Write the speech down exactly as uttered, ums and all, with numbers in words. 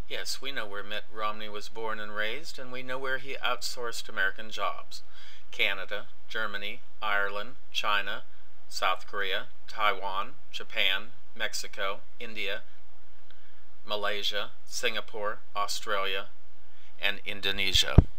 Yes, we know where Mitt Romney was born and raised, and we know where he outsourced American jobs. Canada, Germany, Ireland, China, South Korea, Taiwan, Japan, Mexico, India, Malaysia, Singapore, Australia, and Indonesia.